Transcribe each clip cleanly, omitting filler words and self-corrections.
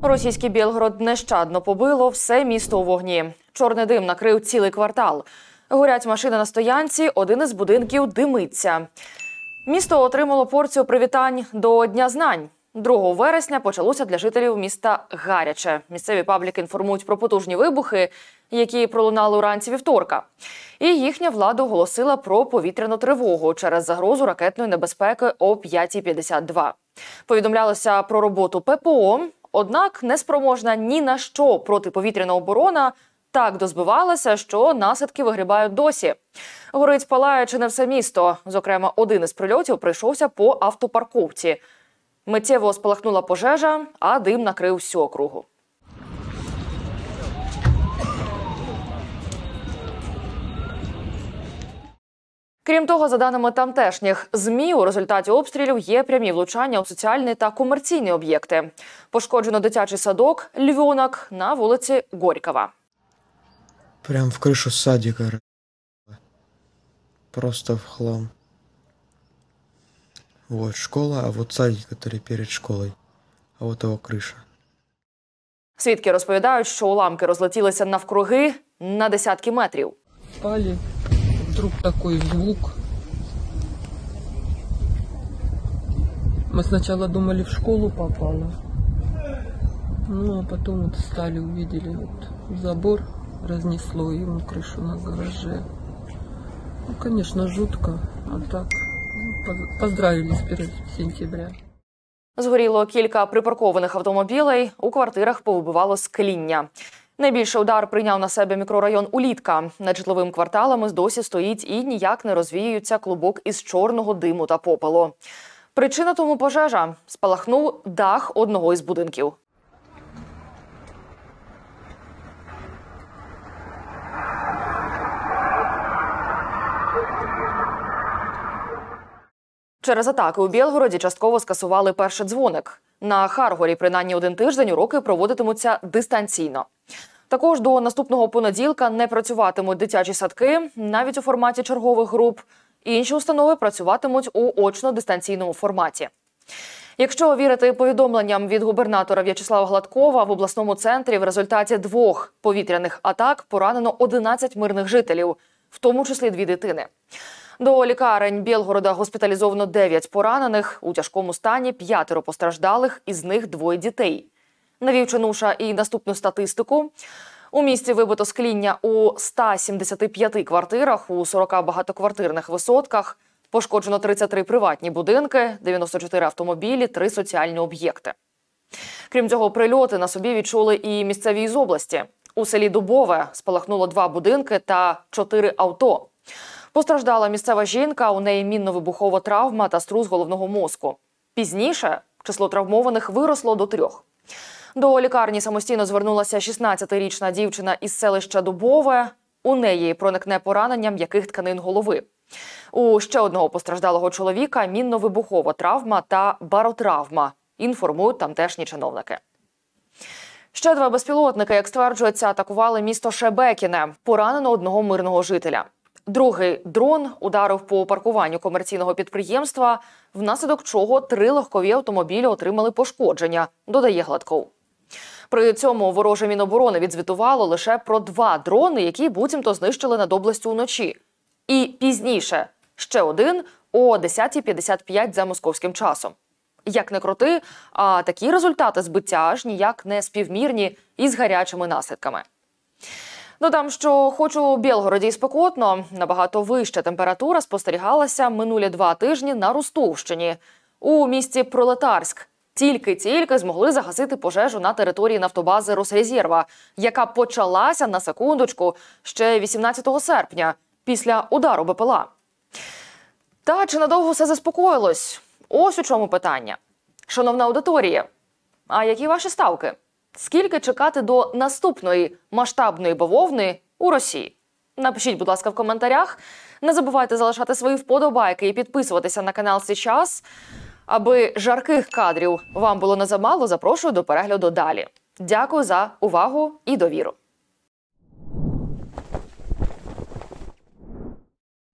Російський Білгород нещадно побило, все місто у вогні. Чорний дим накрив цілий квартал. Горять машини на стоянці, один із будинків димиться. Місто отримало порцію привітань до Дня знань. 2 вересня почалося для жителів міста гаряче. Місцеві пабліки інформують про потужні вибухи, які пролунали уранці вівторка. І їхня влада оголосила про повітряну тривогу через загрозу ракетної небезпеки о 5:52. Повідомлялося про роботу ППО, однак неспроможна ні на що протиповітряна оборона так дозбивалася, що наслідки вигрібають досі. Горить палає чи не все місто. Зокрема, один із прильотів прийшовся по автопарковці. Миттєво спалахнула пожежа, а дим накрив всю округу. Крім того, за даними тамтешніх ЗМІ, у результаті обстрілів є прямі влучання у соціальні та комерційні об'єкти. Пошкоджено дитячий садок «Львенок» на вулиці Горького. Прям в крышу садика. Просто в хлам. Вот школа, а вот садик, который перед школой. А вот его крыша. Свідки розповідають, що уламки розлетілися навкруги на десятки метрів. Спали, вдруг такой звук. Мы сначала думали, в школу попало. Ну, а потом вот встали, увидели вот забор разнесло, и вон крышу на гараже. Ну, конечно, жутко, а так поздравили с 1 сентября. Згоріло кілька припаркованих автомобілей, у квартирах повибивало скління. Найбільший удар прийняв на себе мікрорайон Улітка. Над житловими кварталами досі стоїть і ніяк не розвіюється клубок із чорного диму та попелу. Причина тому пожежа. Спалахнув дах одного із будинків. Через атаки у Білгороді частково скасували перший дзвоник. На Харгорі принаймні 1 тиждень уроки проводитимуться дистанційно. Також до наступного понеділка не працюватимуть дитячі садки, навіть у форматі чергових груп. Інші установи працюватимуть у очно-дистанційному форматі. Якщо вірити повідомленням від губернатора В'ячеслава Гладкова, в обласному центрі в результаті 2 повітряних атак поранено 11 мирних жителів, в тому числі 2 дитини. До лікарень Білгорода госпіталізовано 9 поранених, у тяжкому стані 5 постраждалих, із них 2 дітей. Навів Ченуша і наступну статистику. У місті вибито скління у 175 квартирах, у 40 багатоквартирних висотках. Пошкоджено 33 приватні будинки, 94 автомобілі, 3 соціальні об'єкти. Крім цього, прильоти на собі відчули і місцеві із області. У селі Дубове спалахнуло 2 будинки та 4 авто. Постраждала місцева жінка, у неї мінно-вибухова травма та струс головного мозку. Пізніше число травмованих виросло до 3. До лікарні самостійно звернулася 16-річна дівчина із селища Дубове. У неї проникне поранення м'яких тканин голови. У ще одного постраждалого чоловіка мінно-вибухова травма та баротравма, інформують тамтешні чиновники. Ще 2 безпілотники, як стверджується, атакували місто Шебекіне. Поранено 1 мирного жителя. Другий дрон ударив по паркуванню комерційного підприємства, внаслідок чого 3 легкові автомобілі отримали пошкодження, додає Гладков. При цьому вороже Міноборони відзвітувало лише про 2 дрони, які буцімто знищили над областю вночі. І пізніше ще 1 о 10:55 за московським часом. Як не крути, а такі результати збиття аж ніяк не співмірні із гарячими наслідками. Додам, що хоч у Білгороді і спекотно, набагато вища температура спостерігалася минулі 2 тижні на Ростовщині. У місті Пролетарськ тільки змогли загасити пожежу на території нафтобази Росрезерва, яка почалася, на секундочку, ще 18 серпня, після удару БПЛА. Та чи надовго все заспокоїлось? Ось у чому питання. Шановна аудиторія, а які ваші ставки? Скільки чекати до наступної масштабної бавовни у Росії? Напишіть, будь ласка, в коментарях. Не забувайте залишати свої вподобайки і підписуватися на канал «Сейчас». Аби жарких кадрів вам було не замало, запрошую до перегляду далі. Дякую за увагу і довіру.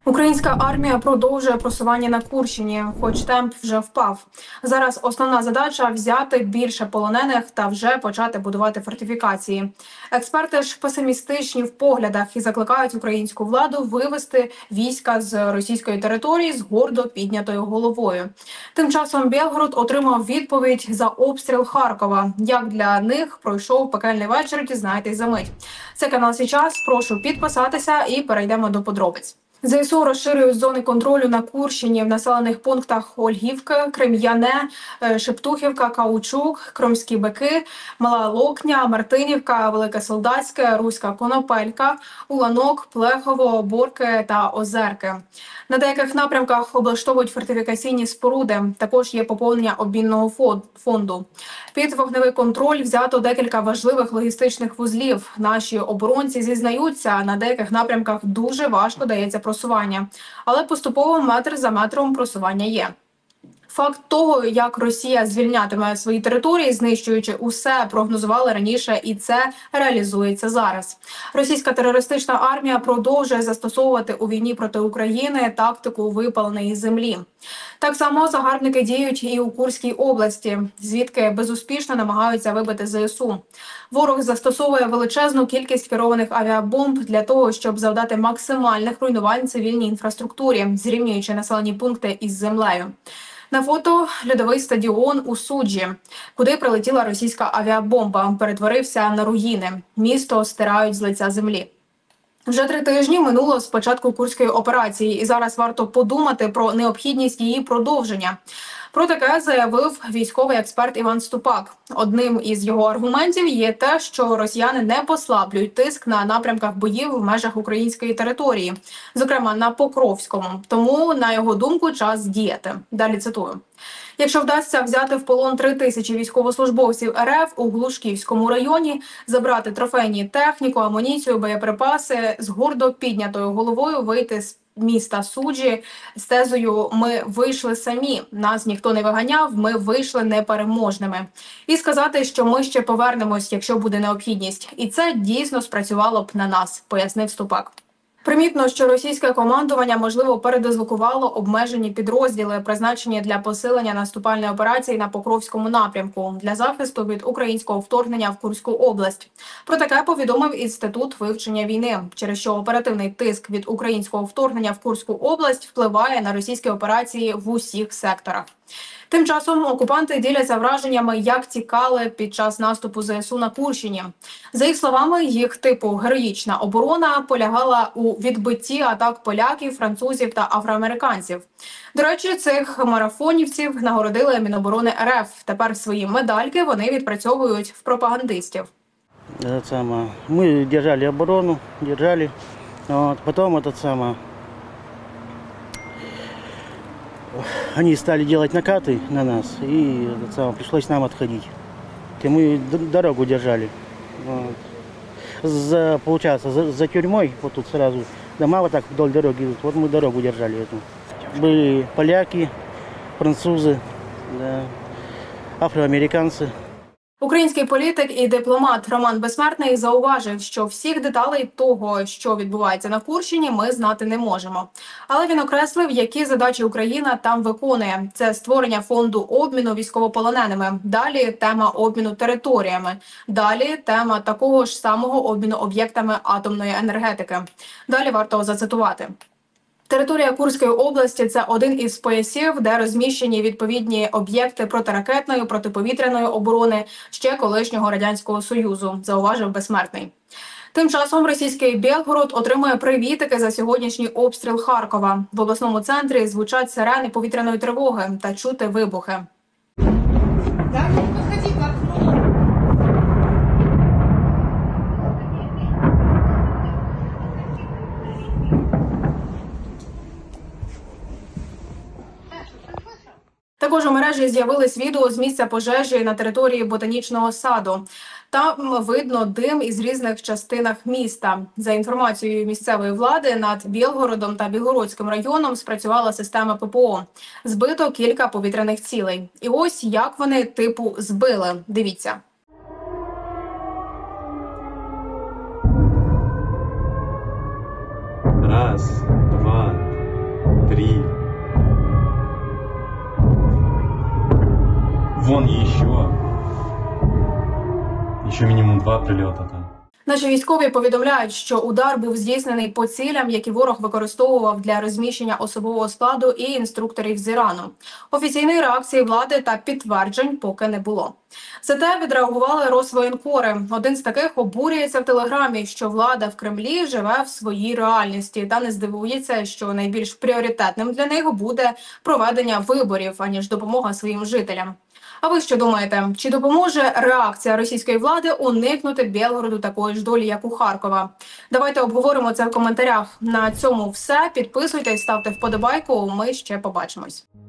Українська армія продовжує просування на Курщині, хоч темп вже впав. Зараз основна задача – взяти більше полонених та вже почати будувати фортифікації. Експерти ж песимістичні в поглядах і закликають українську владу вивести війська з російської території з гордо піднятою головою. Тим часом Білгород отримав відповідь за обстріл Харкова. Як для них пройшов пекельний вечір, дізнайтесь за мить. Це канал «Сейчас». Прошу підписатися і перейдемо до подробиць. ЗСУ розширюють зони контролю на Курщині в населених пунктах Ольгівка, Крем'яне, Шептухівка, Каучук, Кромські Бики, Мала Локня, Мартинівка, Велике Солдатське, Руська Конопелька, Уланок, Плехово, Борки та Озерки. На деяких напрямках облаштовують фортифікаційні споруди. Також є поповнення обмінного фонду. Під вогневий контроль взято декілька важливих логістичних вузлів. Наші оборонці зізнаються, на деяких напрямках дуже важко дається просування. Але поступово метр за метром просування є. Факт того, як Росія звільнятиме свої території, знищуючи усе, прогнозували раніше, і це реалізується зараз. Російська терористична армія продовжує застосовувати у війні проти України тактику випаленої землі. Так само загарбники діють і у Курській області, звідки безуспішно намагаються вибити ЗСУ. Ворог застосовує величезну кількість керованих авіабомб для того, щоб завдати максимальних руйнувань цивільній інфраструктурі, зрівнюючи населені пункти із землею. На фото льодовий стадіон у Суджі, куди прилетіла російська авіабомба, перетворився на руїни. Місто стирають з лиця землі. Вже 3 тижні минуло з початку Курської операції, і зараз варто подумати про необхідність її продовження. Про таке заявив військовий експерт Іван Ступак. Одним із його аргументів є те, що росіяни не послаблюють тиск на напрямках боїв в межах української території, зокрема на Покровському. Тому, на його думку, час діяти. Далі цитую. Якщо вдасться взяти в полон 3000 військовослужбовців РФ у Глушківському районі, забрати трофейні техніку, амуніцію, боєприпаси, з гордо піднятою головою вийти з міста Суджі з тезою «Ми вийшли самі, нас ніхто не виганяв, ми вийшли непереможними». І сказати, що ми ще повернемось, якщо буде необхідність. І це дійсно спрацювало б на нас, пояснив Ступак. Примітно, що російське командування, можливо, передислокувало обмежені підрозділи, призначені для посилення наступальної операції на Покровському напрямку для захисту від українського вторгнення в Курську область. Про таке повідомив Інститут вивчення війни, через що оперативний тиск від українського вторгнення в Курську область впливає на російські операції в усіх секторах. Тим часом окупанти діляться враженнями, як тікали під час наступу ЗСУ на Курщині. За їх словами, їх типу героїчна оборона полягала у відбитті атак поляків, французів та афроамериканців. До речі, цих марафонівців нагородили Міноборони РФ. Тепер свої медальки вони відпрацьовують в пропагандистів. Мы держали оборону, потом они стали делать накаты на нас, и пришлось нам отходить. И мы дорогу держали. Получается, за тюрьмой, вот тут сразу дома вот так вдоль дороги идут, вот мы дорогу держали эту. Были поляки, французы, да, афроамериканцы. Український політик і дипломат Роман Безсмертний зауважив, що всіх деталей того, що відбувається на Курщині, ми знати не можемо. Але він окреслив, які задачі Україна там виконує. Це створення фонду обміну військовополоненими. Далі тема обміну територіями. Далі тема такого ж самого обміну об'єктами атомної енергетики. Далі варто зацитувати. Територія Курської області – це один із поясів, де розміщені відповідні об'єкти протиракетної, протиповітряної оборони ще колишнього Радянського Союзу, зауважив Безсмертний. Тим часом російський Білгород отримує привітики за сьогоднішній обстріл Харкова. В обласному центрі звучать сирени повітряної тривоги та чути вибухи. Також у мережі з'явились відео з місця пожежі на території ботанічного саду. Там видно дим із різних частинах міста. За інформацією місцевої влади, над Білгородом та Білгородським районом спрацювала система ППО. Збито кілька повітряних цілей. І ось як вони типу збили. Дивіться. Раз, два, 3. Вон еще. Еще минимум 2 прилета там. Наші військові повідомляють, що удар був здійснений по цілям, які ворог використовував для розміщення особового складу і інструкторів з Ірану. Офіційної реакції влади та підтверджень поки не було. Зате відреагували Росвоєнкори. Один з таких обурюється в Телеграмі, що влада в Кремлі живе в своїй реальності та не здивується, що найбільш пріоритетним для них буде проведення виборів, аніж допомога своїм жителям. А ви що думаєте, чи допоможе реакція російської влади уникнути Білгороду такої ж долі, як у Харкова? Давайте обговоримо це в коментарях. На цьому все. Підписуйтесь, ставте вподобайку, ми ще побачимось.